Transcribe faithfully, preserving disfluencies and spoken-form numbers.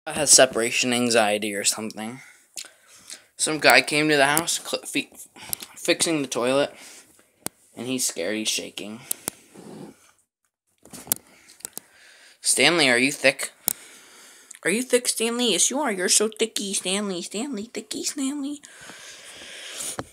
has separation anxiety or something. Some guy came to the house, fixing the toilet, and he's scared. He's shaking. Stanley, are you thick? Are you thick, Stanley? Yes, you are. You're so thicky, Stanley. Stanley, thicky, Stanley.